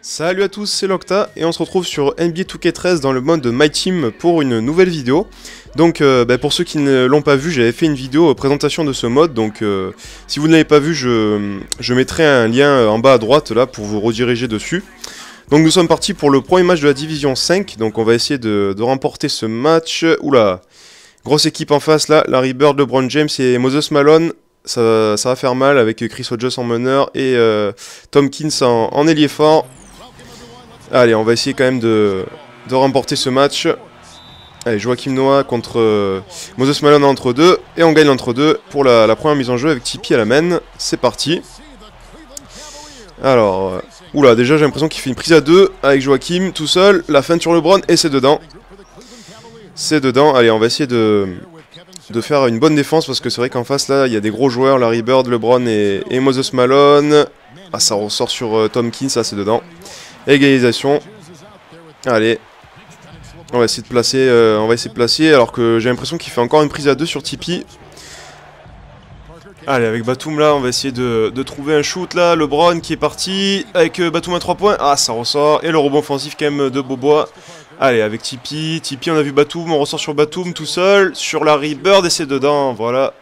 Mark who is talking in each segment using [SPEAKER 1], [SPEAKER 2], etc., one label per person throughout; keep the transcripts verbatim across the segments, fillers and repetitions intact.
[SPEAKER 1] Salut à tous, c'est Locta et on se retrouve sur N B A deux K treize dans le mode My Team pour une nouvelle vidéo. Donc euh, bah, pour ceux qui ne l'ont pas vu, j'avais fait une vidéo présentation de ce mode, donc euh, si vous ne l'avez pas vu, je, je mettrai un lien en bas à droite là pour vous rediriger dessus. Donc nous sommes partis pour le premier match de la division cinq, donc on va essayer de, de remporter ce match. Oula, grosse équipe en face là, Larry Bird, LeBron James et Moses Malone. Ça, ça va faire mal avec Chris Hodges en meneur et euh, Tompkins en, en ailier fort. Allez, on va essayer quand même de, de remporter ce match. Allez, Joachim Noah contre euh, Moses Malone entre deux. Et on gagne entre deux pour la, la première mise en jeu avec Tipeee à la main. C'est parti. Alors, euh, oula, déjà j'ai l'impression qu'il fait une prise à deux avec Joachim tout seul. La feinte sur LeBron et c'est dedans. C'est dedans. Allez, on va essayer de, de faire une bonne défense parce que c'est vrai qu'en face là, il y a des gros joueurs. Larry Bird, LeBron et, et Moses Malone. Ah, ça ressort sur euh, Tompkins, ça c'est dedans. Égalisation. Allez. On va essayer de placer. Euh, on va essayer de placer. Alors que j'ai l'impression qu'il fait encore une prise à deux sur Tipeee. Allez, avec Batum là, on va essayer de, de trouver un shoot là. LeBron qui est parti. Avec euh, Batum à trois points. Ah, ça ressort. Et le rebond offensif quand même de Bobois. Allez, avec Tipeee. Tipeee, on a vu Batum. On ressort sur Batum tout seul. Sur Larry Bird et c'est dedans. Voilà.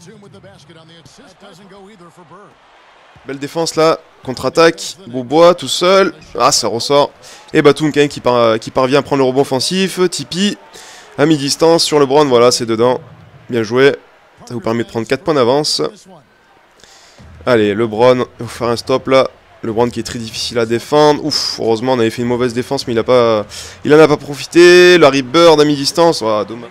[SPEAKER 1] Belle défense là. Contre-attaque, Bobois tout seul, ah ça ressort, et Batum quand même qui, par, qui parvient à prendre le rebond offensif, Tipeee, à mi-distance sur LeBron, voilà c'est dedans, bien joué, ça vous permet de prendre quatre points d'avance. Allez, LeBron, il faut faire un stop là, LeBron qui est très difficile à défendre, ouf, heureusement on avait fait une mauvaise défense mais il a pas, il en a pas profité, Larry Bird à mi-distance, ah dommage.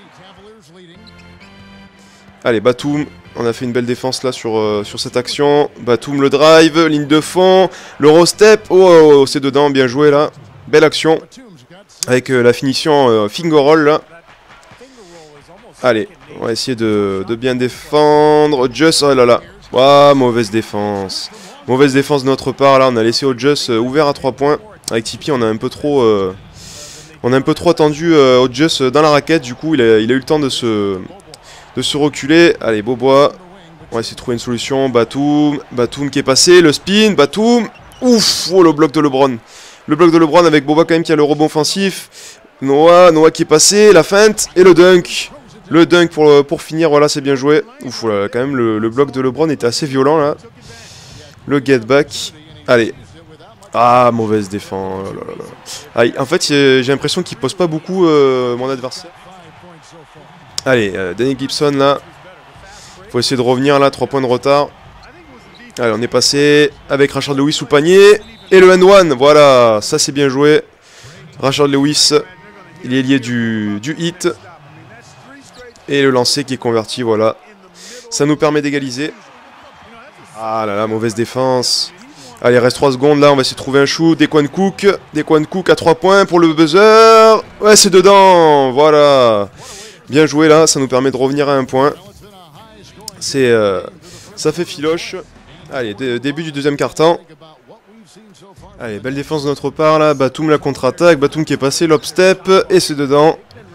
[SPEAKER 1] Allez, Batum. On a fait une belle défense là sur, euh, sur cette action. Batum le drive, ligne de fond, l'Eurostep. Oh, oh, oh c'est dedans, bien joué là. Belle action. Avec euh, la finition euh, finger roll là. Allez, on va essayer de, de bien défendre. Just, oh là là. Ah, mauvaise défense. Mauvaise défense de notre part là. On a laissé Hodges euh, ouvert à trois points. Avec Tipeee, on a un peu trop, euh, on a un peu trop attendu euh, Hodges dans la raquette. Du coup, il a, il a eu le temps de se. De se reculer, allez Bobois, on va essayer de trouver une solution, Batum, Batum qui est passé, le spin, Batum, ouf, oh le bloc de LeBron, le bloc de LeBron avec Bobois quand même qui a le rebond offensif, Noah, Noah qui est passé, la feinte, et le dunk, le dunk pour, pour finir, voilà c'est bien joué, ouf, voilà, quand même le, le bloc de LeBron était assez violent là, le get back, allez, ah mauvaise défense, oh là là là. Ah, en fait j'ai l'impression qu'il pose pas beaucoup euh, mon adversaire. Allez, euh, Danny Gibson là. Faut essayer de revenir là, trois points de retard. Allez, on est passé avec Rashard Lewis sous panier. Et le end one, voilà, ça c'est bien joué. Rashard Lewis, il est lié du, du hit. Et le lancer qui est converti, voilà. Ça nous permet d'égaliser. Ah là là, mauvaise défense. Allez, reste trois secondes là, on va essayer de trouver un shoot. Daquan Cook, Daquan Cook à trois points pour le buzzer. Ouais, c'est dedans, voilà. Bien joué là, ça nous permet de revenir à un point. C'est, euh, ça fait filoche. Allez, début du deuxième quart-temps. Allez, belle défense de notre part là. Batum la contre-attaque, Batum qui est passé, lob step et c'est dedans.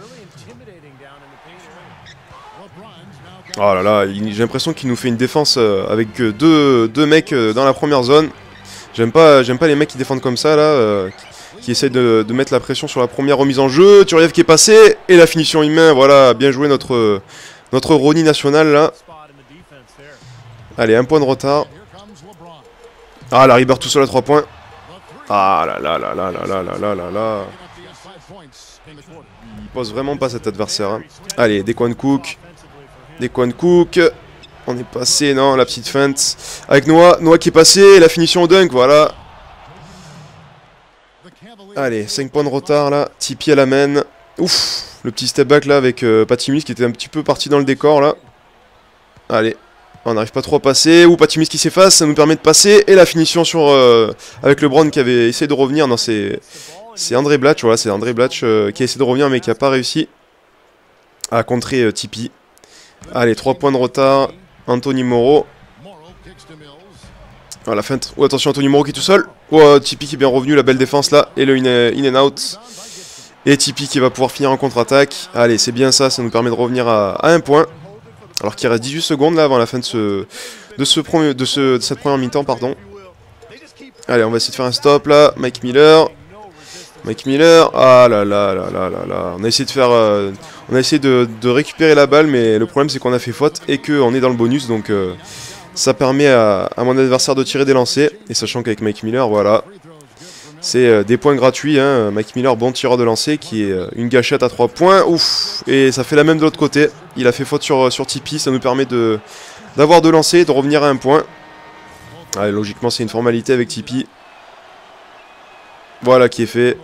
[SPEAKER 1] Oh là là, j'ai l'impression qu'il nous fait une défense avec deux, deux mecs dans la première zone. J'aime pas, j'aime pas les mecs qui défendent comme ça là. Euh, qui essaie de, de mettre la pression sur la première remise en jeu. Turiev qui est passé. Et la finition humain. Voilà, bien joué notre, notre Ronnie national là. Allez, un point de retard. Ah, Larry Bird tout seul à trois points. Ah là là là là là là là là là là. Il pose vraiment pas cet adversaire. Hein. Allez, Daquan Cook. Daquan Cook. On est passé, non, la petite feinte. Avec Noah. Noah qui est passé. La finition au dunk, voilà. Allez, cinq points de retard là, Tipeee à la main. Ouf, le petit step back là avec euh, Patty Mills qui était un petit peu parti dans le décor là. Allez, on n'arrive pas trop à passer. Ou Patty Mills qui s'efface, ça nous permet de passer. Et la finition sur euh, avec LeBron qui avait essayé de revenir. Non, c'est André Blatch, voilà, c'est André Blatch euh, qui a essayé de revenir mais qui n'a pas réussi à contrer euh, Tipeee. Allez, trois points de retard, Anthony Morrow. Ah, la feinte. Oh, attention, Anthony Morrow qui est tout seul. Oh, Tipeee qui est bien revenu, la belle défense là. Et le in, in and out. Et Tipeee qui va pouvoir finir en contre-attaque. Allez, c'est bien ça, ça nous permet de revenir à, à un point. Alors qu'il reste dix-huit secondes là avant la fin de, ce, de, ce premier, de, ce, de cette première mi-temps, pardon. Allez, on va essayer de faire un stop là. Mike Miller. Mike Miller. Ah là là là là là là. On a essayé de faire... Euh, on a essayé de, de récupérer la balle, mais le problème c'est qu'on a fait faute et qu'on est dans le bonus. Donc euh, ça permet à, à mon adversaire de tirer des lancers. Et sachant qu'avec Mike Miller, voilà. C'est euh, des points gratuits. Hein. Mike Miller, bon tireur de lancer, qui est euh, une gâchette à trois points. Ouf. Et ça fait la même de l'autre côté. Il a fait faute sur, sur Tipeee. Ça nous permet de d'avoir de lancer, de revenir à un point. Allez, logiquement, c'est une formalité avec Tipeee. Voilà qui est fait.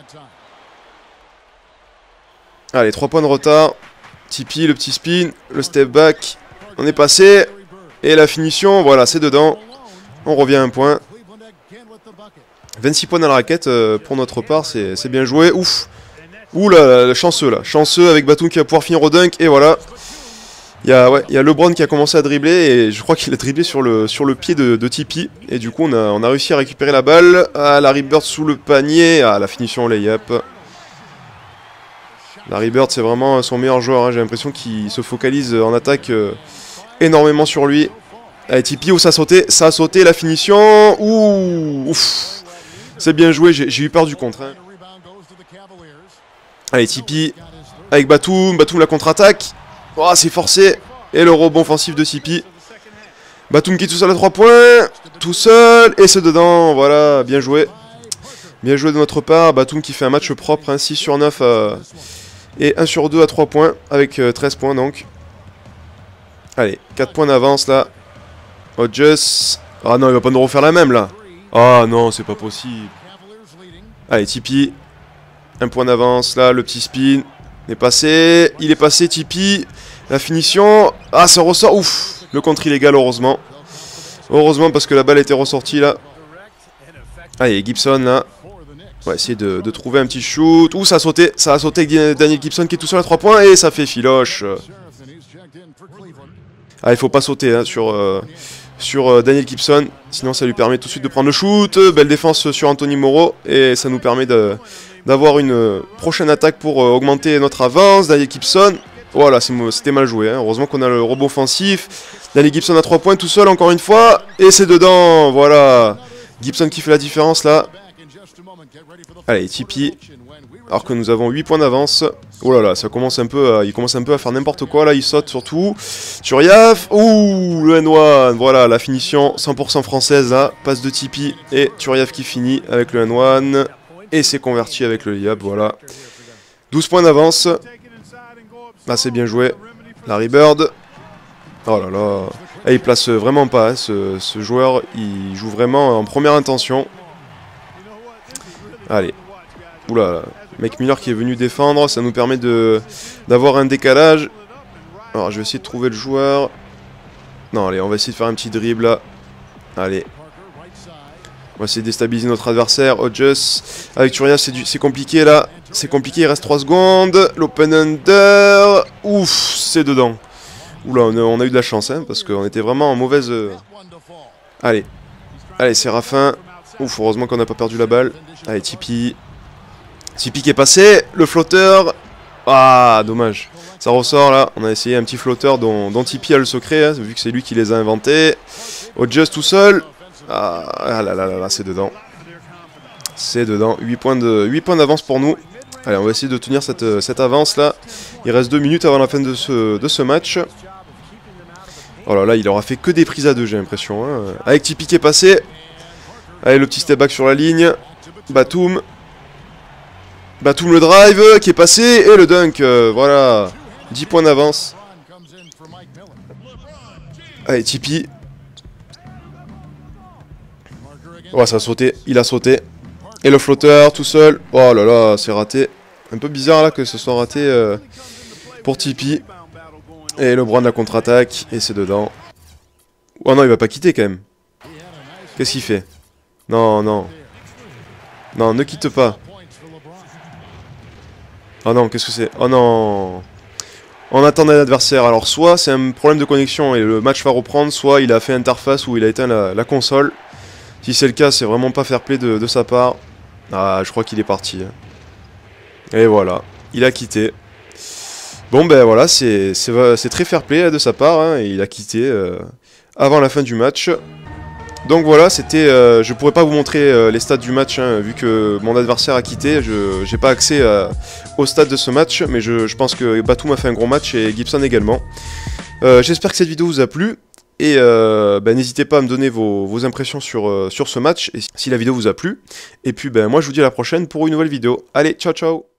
[SPEAKER 1] Allez, trois points de retard. Tipeee, le petit spin, le step back. On est passé. Et la finition, voilà, c'est dedans. On revient à un point. vingt-six points dans la raquette euh, pour notre part, c'est bien joué. Ouf. Ouh là, là, chanceux là. Chanceux avec Batum qui va pouvoir finir au dunk. Et voilà. Il y a, ouais, il y a LeBron qui a commencé à dribbler et je crois qu'il a dribblé sur le, sur le pied de, de Tipeee. Et du coup, on a, on a réussi à récupérer la balle. Ah, Larry Bird sous le panier. Ah, la finition lay-up. Larry Bird, c'est vraiment son meilleur joueur. Hein. J'ai l'impression qu'il se focalise en attaque euh, énormément sur lui. Allez, Tipeee, où ça a sauté. Ça a sauté, la finition. Ouh, ouf. C'est bien joué, j'ai eu peur du contre. Hein. Allez, Tipeee avec Batum. Batum, la contre-attaque. Oh, c'est forcé. Et le rebond offensif de Tipeee. Batum qui est tout seul à trois points. Tout seul. Et c'est dedans. Voilà, bien joué. Bien joué de notre part. Batum qui fait un match propre. Hein, six sur neuf. Euh, et un sur deux à trois points. Avec euh, treize points donc. Allez, quatre points d'avance là. Hodges. Ah non, il va pas nous refaire la même là. Ah non, c'est pas possible. Allez, Tipeee. Un point d'avance là. Le petit spin. Il est passé. Il est passé, Tipeee. La finition. Ah, ça ressort. Ouf. Le contre illégal, heureusement. Heureusement, parce que la balle était ressortie là. Allez, Gibson là. On va essayer de, de trouver un petit shoot. Ouh, ça a sauté. Ça a sauté avec Daniel Gibson qui est tout seul à trois points. Et ça fait filoche. Ah, il faut pas sauter hein, sur, euh, sur euh, Daniel Gibson. Sinon, ça lui permet tout de suite de prendre le shoot. Belle défense sur Anthony Morrow. Et ça nous permet de... d'avoir une euh, prochaine attaque pour euh, augmenter notre avance. Daniel Gibson, voilà, c'était mal joué. Hein. Heureusement qu'on a le rebond offensif. Daniel Gibson à trois points tout seul, encore une fois. Et c'est dedans, voilà. Gibson qui fait la différence là. Allez, Tipeee. Alors que nous avons huit points d'avance. Oh là là, ça commence un peu à, il commence un peu à faire n'importe quoi là. Il saute surtout. Turiaf. Ouh, le N un. Voilà, la finition cent pour cent française là. Passe de Tipeee. Et Turiaf qui finit avec le N un. Et c'est converti avec le layup, voilà. douze points d'avance. Ah, c'est bien joué. Larry Bird. Oh là là. Et il place vraiment pas, hein, ce, ce joueur. Il joue vraiment en première intention. Allez. Oula. Mike Miller qui est venu défendre. Ça nous permet de d'avoir un décalage. Alors, je vais essayer de trouver le joueur. Non, allez, on va essayer de faire un petit dribble là. Allez. On va essayer de déstabiliser notre adversaire. Hodges. Avec Turiaf, c'est compliqué là. C'est compliqué, il reste trois secondes. L'open under. Ouf, c'est dedans. Oula, on a, on a eu de la chance, hein, parce qu'on était vraiment en mauvaise... Euh... Allez. Allez, Séraphin. Ouf, heureusement qu'on n'a pas perdu la balle. Allez, Tipeee. Tipeee qui est passé. Le flotteur. Ah, dommage. Ça ressort là. On a essayé un petit flotteur dont, dont Tipeee a le secret, hein, vu que c'est lui qui les a inventés. Hodges tout seul. Ah, ah là là là là, c'est dedans. C'est dedans. huit points d'avance pour nous. Allez, on va essayer de tenir cette, cette avance là. Il reste deux minutes avant la fin de ce, de ce match. Oh là là, il aura fait que des prises à deux, j'ai l'impression. Hein. Avec Tipeee qui est passé. Allez, le petit step back sur la ligne. Batum. Batum le drive qui est passé. Et le dunk. Euh, voilà. dix points d'avance. Allez, Tipeee. Oh, ça a sauté. Il a sauté. Et le flotteur tout seul. Oh là là, c'est raté. Un peu bizarre là que ce soit raté euh, pour Tipeee. Et LeBron la contre-attaque. Et c'est dedans. Oh non, il va pas quitter quand même. Qu'est-ce qu'il fait? Non, non. Non, ne quitte pas. Oh non, qu'est-ce que c'est? Oh non. On attendait l'adversaire. Alors soit c'est un problème de connexion et le match va reprendre, soit il a fait interface ou il a éteint la, la console. Si c'est le cas, c'est vraiment pas fair play de, de sa part. Ah, je crois qu'il est parti. Et voilà, il a quitté. Bon ben voilà, c'est très fair play de sa part, hein, et il a quitté euh, avant la fin du match. Donc voilà, c'était, euh, je pourrais pas vous montrer euh, les stats du match, hein, vu que mon adversaire a quitté, je j'ai pas accès à, au stade de ce match, mais je, je pense que Batum a fait un gros match et Gibson également. Euh, J'espère que cette vidéo vous a plu, et euh, bah, n'hésitez pas à me donner vos, vos impressions sur, euh, sur ce match, et si la vidéo vous a plu. Et puis ben, moi je vous dis à la prochaine pour une nouvelle vidéo. Allez, ciao ciao.